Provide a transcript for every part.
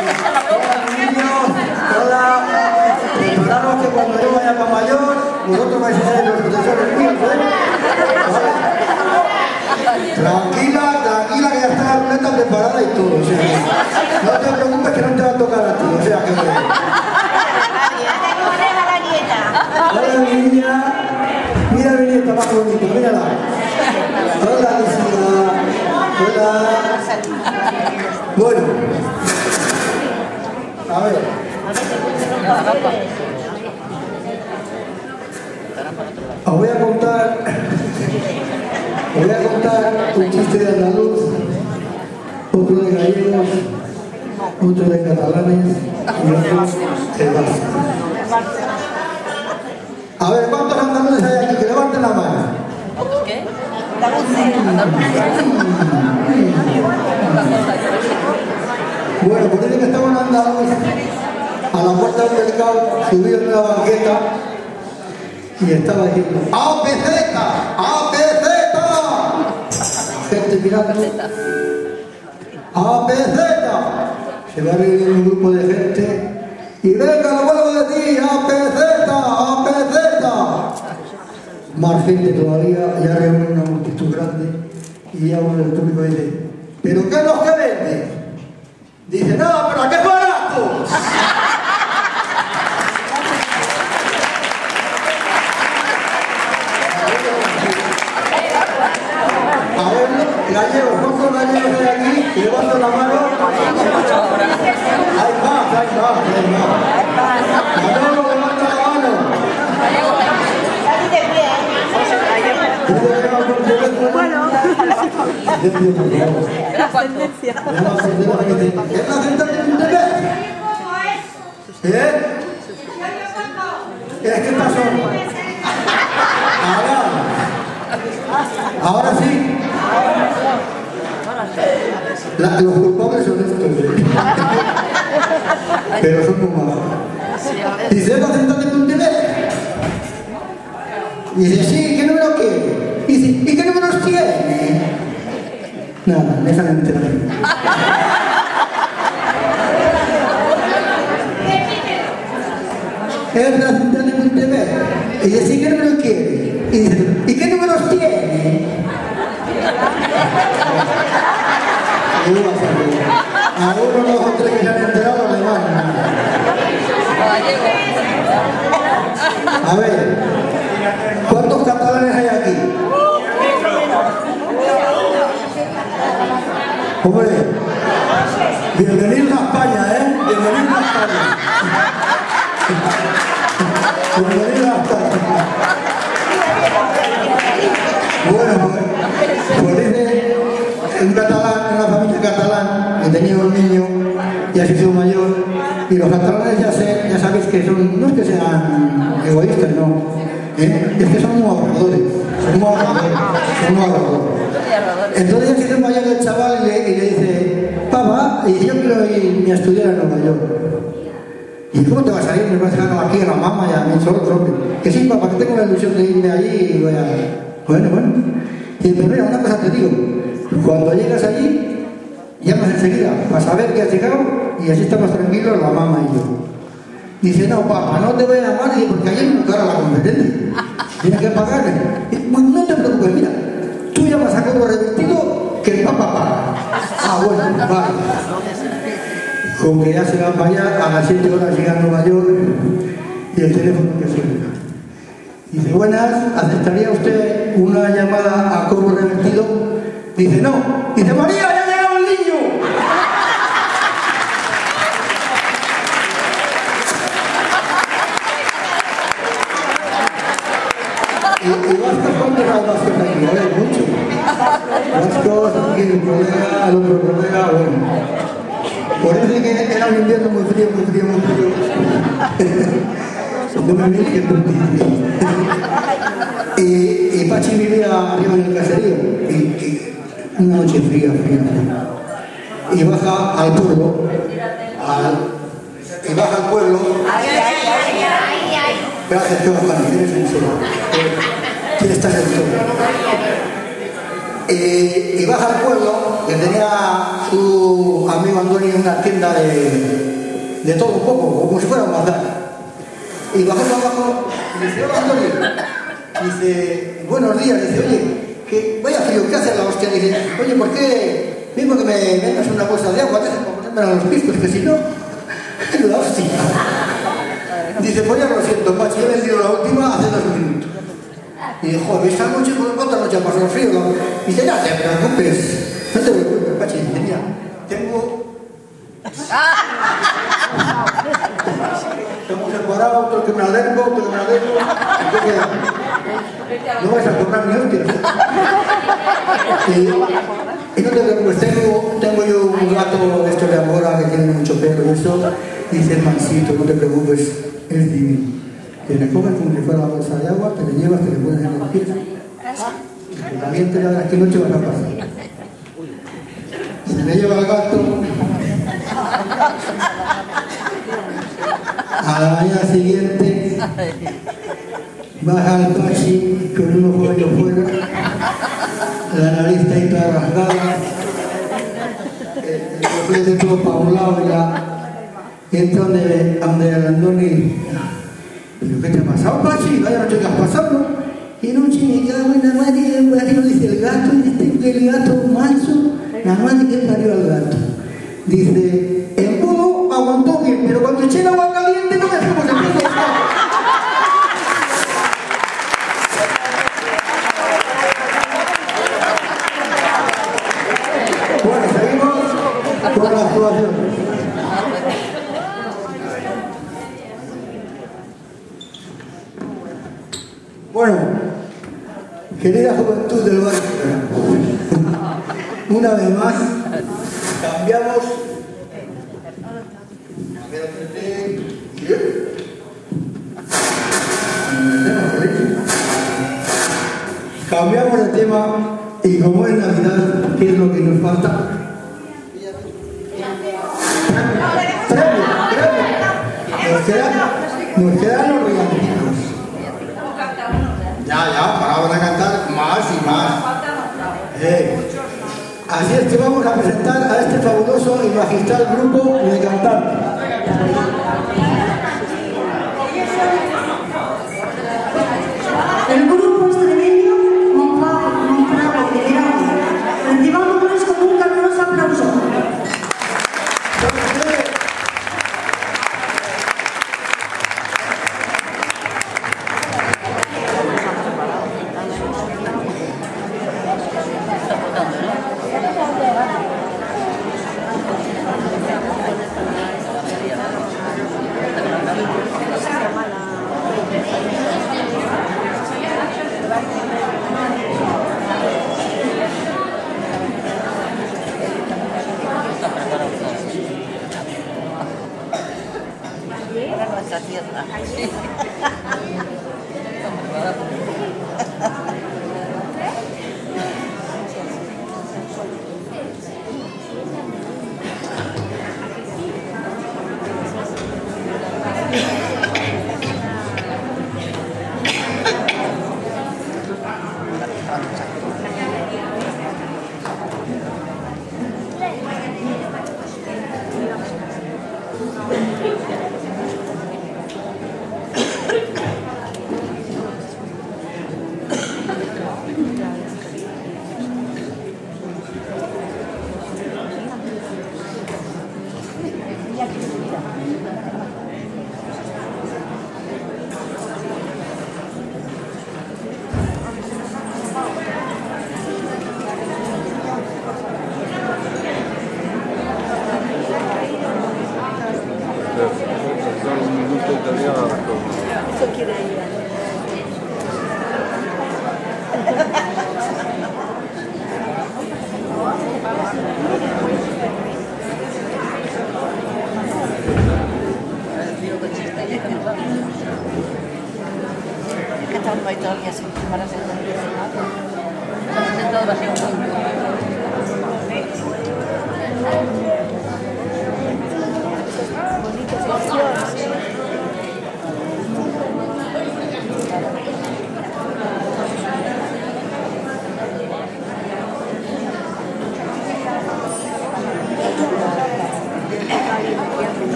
niños, hola. Prepararos que cuando yo vaya para mayor, vosotros vais a ser los sucesores míos, ¿eh? ¿Vale? Tranquila, tranquila, que ya está la ruleta preparada y todo. O sea, no te preocupes que no te va a tocar a ti. O sea, que... Hola, mi niña. Mira mi nieta más bonita, mírala. Hola, Lucía. Hola. Bueno. A ver. Os voy a contar un chiste de andaluz, otro de gallegos, otro de catalanes y otro de vascos. A ver, ¿cuántos andaluces hay aquí? Que levanten la mano. ¿Qué? Bueno, por eso que estaban andando a la puerta del mercado, subidos en la banqueta y estaba diciendo ¡APZ! ¡APZ! Gente mirando ¡APZ! Se va reuniendo un grupo de gente y venga, lo vuelvo a decir ¡APZ! ¡APZ! Más gente todavía, ya reúne una multitud grande y ya uno del público dice ¿pero qué es lo que vende? Dice, no, pero ¡qué barato! A ver, gallegos, ¿cuántos gallegos hay aquí? Levanto la mano. Hay más. Manolo, levanta la mano. Bueno, la ascendencia. ¿Es la ascendencia de un bebé? ¿Eh? ¿Qué pasó? Ahora sí. Los culpables son estos. Pero son muy malos. Dice, ¿es la ascendencia de un bebé? Dice, sí, ¿qué número quiere? Dice, ¿y qué números tiene? Nada, déjame enterar. Es la ciudad de Montevideo. Y dice, ¿qué número quiere? Y dice, ¿y qué números tiene? A uno, dos o tres que se han enterado, le van. A ver, ¿cuántos catalanes hay aquí? Hombre, bienvenidos a España, ¿eh? Bienvenidos a España. Bienvenidos a España. Bueno, pues dice un catalán, una familia catalán, que tenía un niño, ya se hizo mayor, y los catalanes ya sabéis que son, no es que sean egoístas, no, es que son muy ahorradores, son muy ahorradores. Entonces ya se hizo mayor el chaval y le dice, papá, y yo quiero irme a estudiar a Nueva York. ¿Y cómo te vas a ir? ¿Me vas a dejar aquí a la mamá y a mí solo? Que sí, papá, que tengo la ilusión de irme allí y voy a... Bueno. Y dice, mira, una cosa te digo, cuando llegas allí, llamas enseguida para saber que has llegado y así estamos tranquilos la mamá y yo. Dice, no, papá, no te voy a llamar porque allí es muy cara la competencia. Tienes que pagarme. Bueno, no te preocupes, mira, tú llamas a cobro revertido que el papá paga. Bueno, vale. Con que ya se va para allá, a las 7 horas llega a Nueva York y el teléfono que suena. Dice, buenas, ¿aceptaría usted una llamada a cobro revertido? Dice, no. Dice, María, ya ha llegado el niño. Y vascos, ¿cuántos hay vascos aquí? A ver, mucho. Vascos, aquí el colega, el otro colega, bueno. Por eso que era un invierno muy frío. No me vi que y Pachi vivía arriba en el caserío y una noche fría. Y baja al pueblo gracias que bajan, tienes un solo. ¿Quién está en el todo? Y y baja al pueblo, que tenía su amigo Antonio una tienda de todo un poco, como si fuera un bazar. Y bajó para abajo y dice: hola Antonio. Dice: buenos días. Dice: oye, que vaya frío, ¿qué hace la hostia? Dice: oye, ¿por qué mismo que me vendas una bolsa de agua? Deja para ponerme a los piscos, que si no, la hostia. Dice: pues ya lo siento, macho, yo he vendido la última hace 2 minutos. Y dice: joder, esta noche, ¿cuántas noches ha pasado frío? Dice: ya te preocupes, no te preocupes, Pachi. Dice: mira, tengo separado, otro que me alergo, otro que me alergo. ¿Qué queda? No vais a comprar ni hostias. Y no te preocupes, tengo yo un gato de estos de Angora que tiene mucho pelo y eso. Dice el mansito: no te preocupes, es divino. Te le coges como si fuera la bolsa de agua, te le llevas, te le pones en los pies. Y también te la que noche vas a pasar. Se le lleva el gato. A la mañana siguiente baja el Pachi con unos juegos fuera, la nariz está ahí toda rasgada, el flete todo para un lado y entra donde el Andoni. ¿Pero qué te ha pasado, Pachi? Vaya noche que has pasado. Y noche me cago en la madre, dice el gato, dice el gato macho, la madre que parió al gato. Dice: en modo aguantó bien, pero cuando eché el agua caliente no me hacemos el pie. Bueno, seguimos con la actuación. Bueno, querida juventud del barrio, una vez más cambiamos. Cambiamos de tema y como es Navidad, ¿qué es lo que nos falta? ¡Premio! Nos quedan los regalitos. Ya, para cantar más y más. Así es que vamos a presentar a este fabuloso y magistral grupo de cantantes. El grupo extremeño Monfragüe de Verano. Recibámoslos con un caluroso aplauso.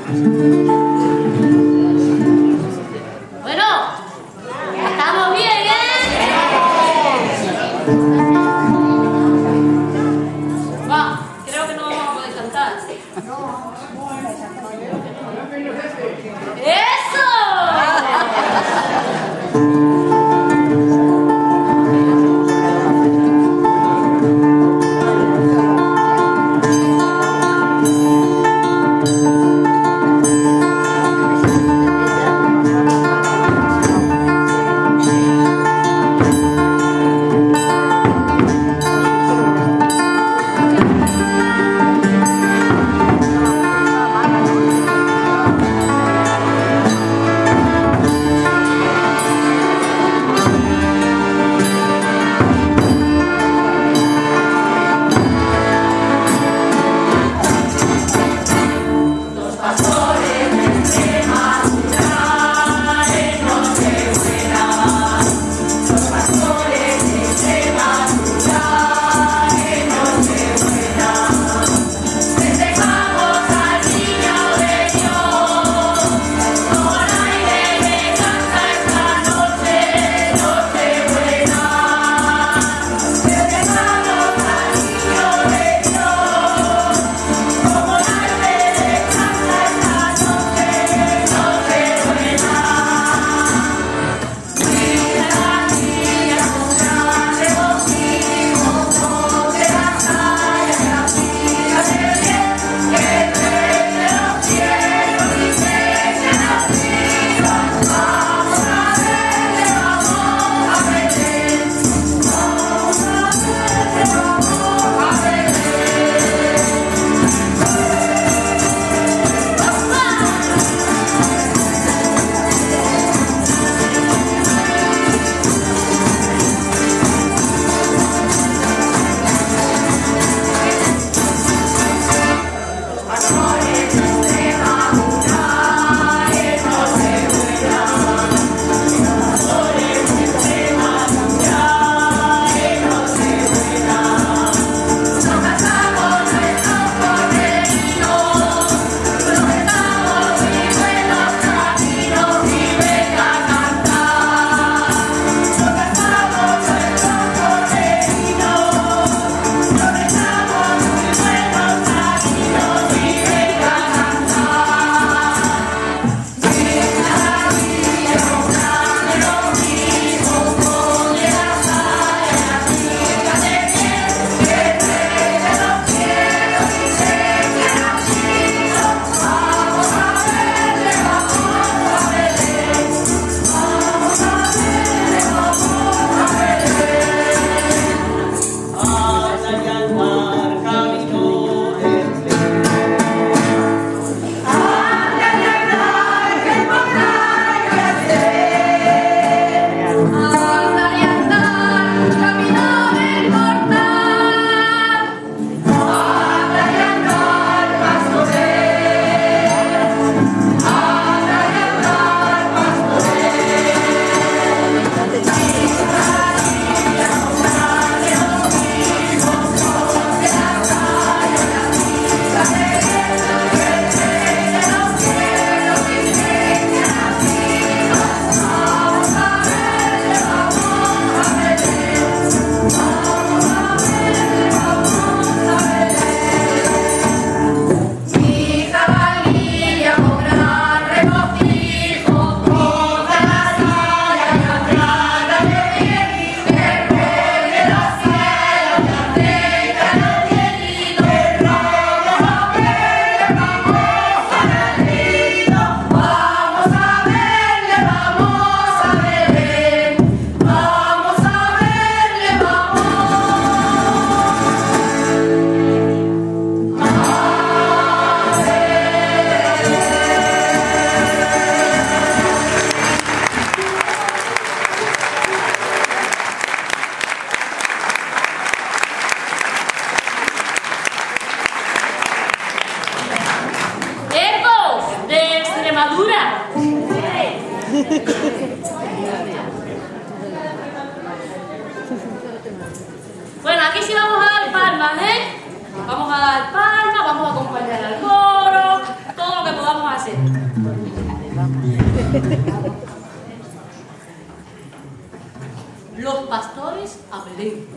Bueno, aquí sí vamos a dar palmas, ¿eh? Vamos a dar palmas, vamos a acompañar al coro, todo lo que podamos hacer. base. Los pastores a Belén.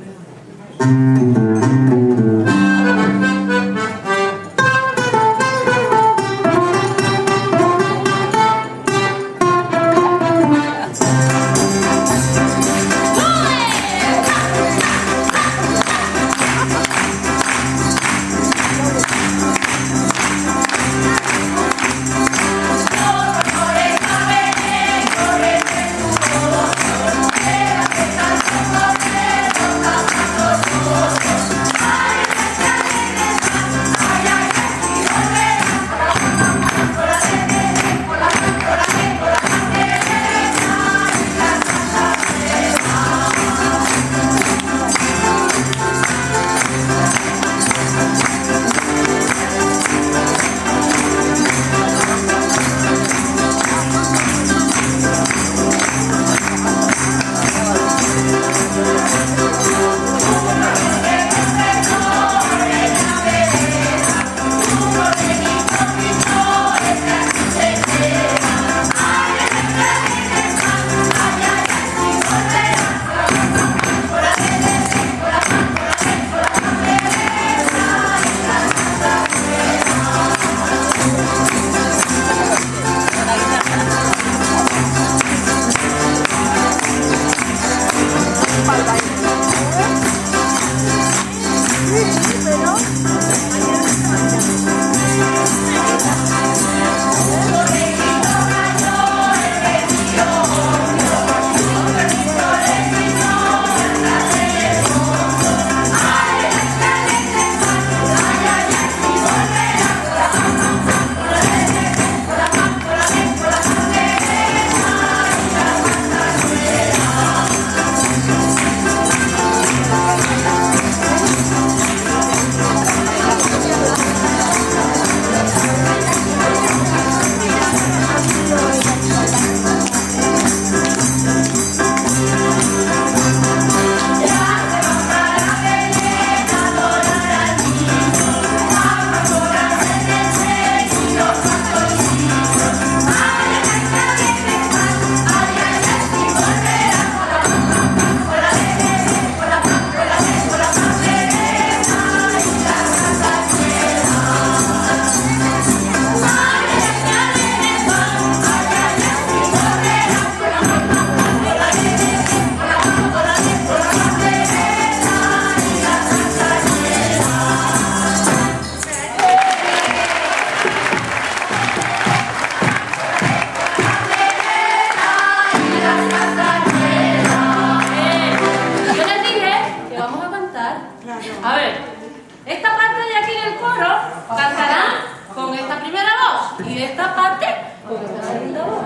A ver, esta parte de aquí del coro cantará con esta primera voz y esta parte con esta segunda voz.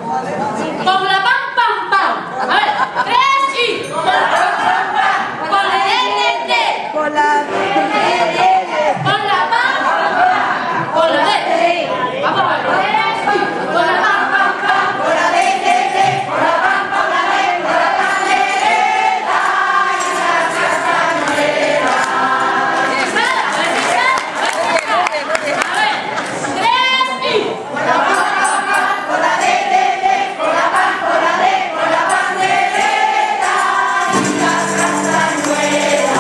Con la pam pam pam. A ver, 3 y con la pam pam pam. Con la de. Con la de. Con la pam pam pam. Con la de. Vamos a ver. 3 y con la pam pam pam. Con la de. Con la pam pam la de. Con la pandereta y la castañuela. A ver, 3 y con la pam pam pam. Con la de. Con la pam con la de. Con la pandereta y la castañuela.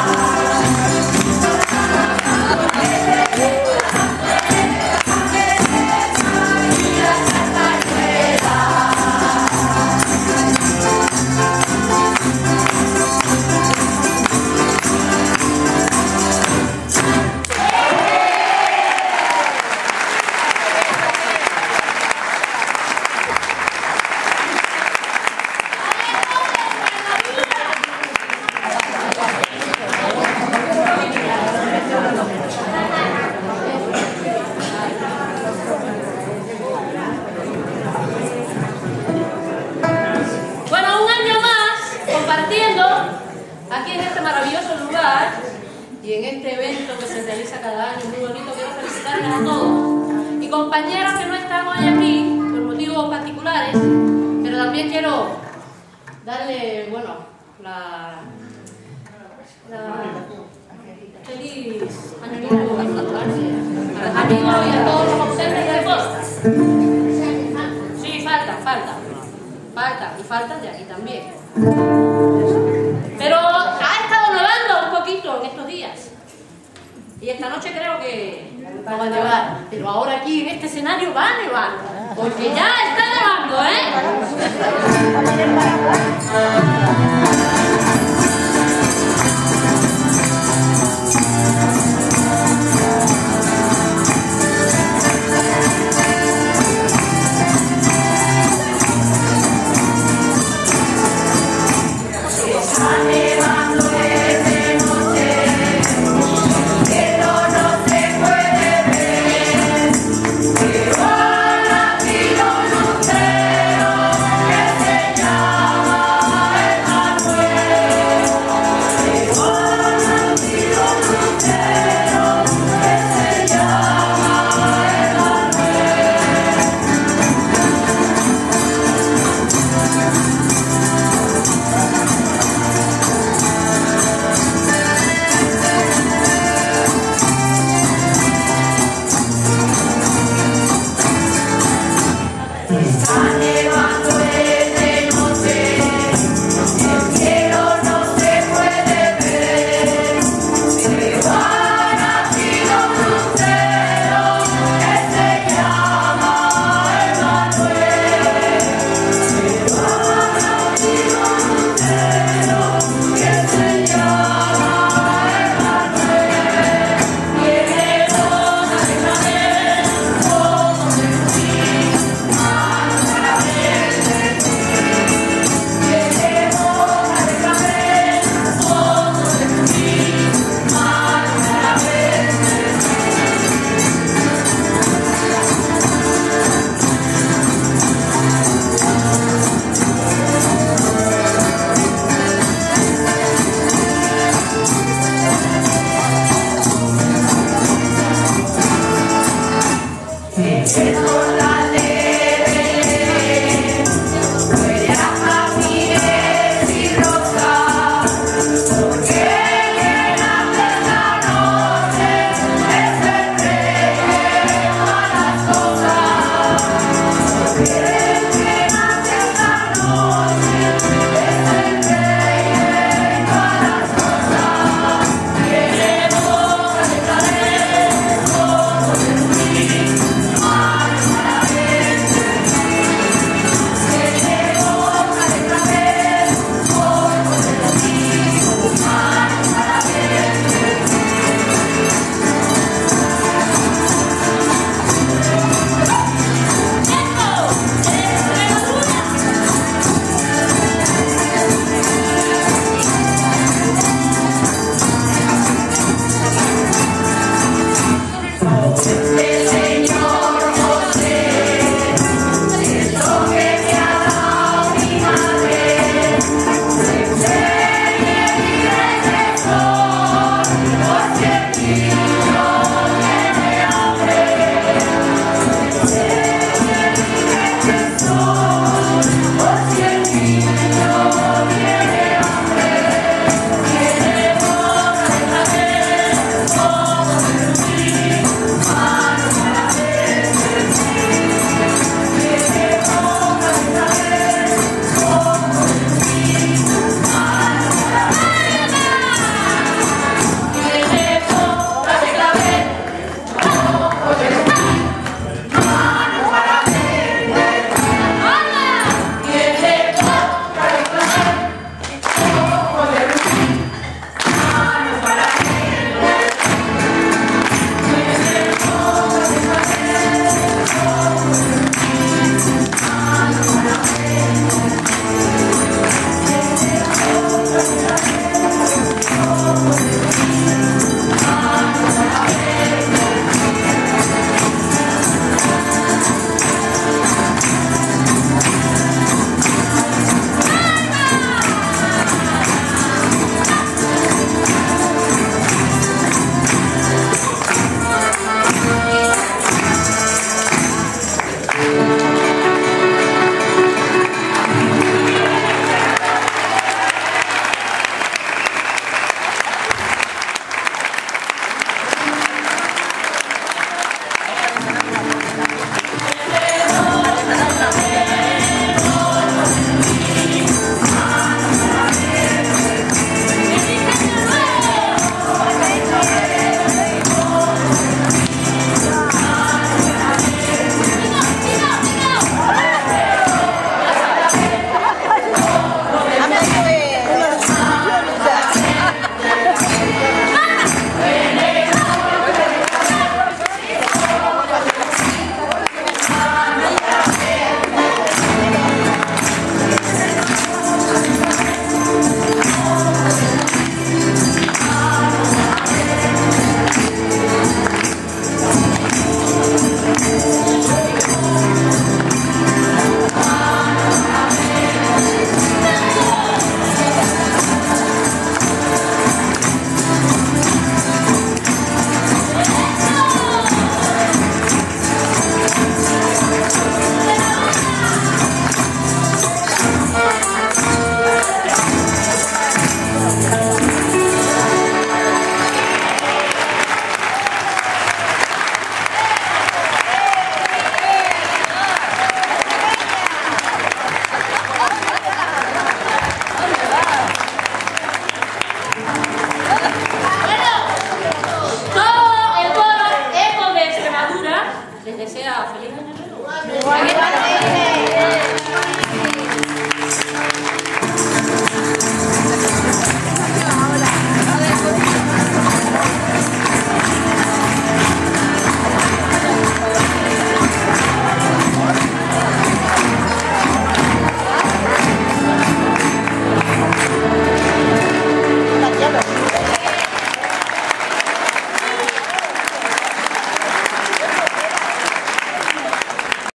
Aquí en este maravilloso lugar y en este evento que se realiza cada año muy bonito, quiero felicitarles a todos y compañeros que no están hoy aquí por motivos particulares, pero también quiero darle, bueno, la feliz año nuevo a los amigos y a todos los ausentes de Costa. faltan de aquí también. Pero ha estado nevando un poquito en estos días. Y esta noche creo que va a nevar. Pero ahora aquí en este escenario va a nevar. Porque ya está nevando, ¿eh?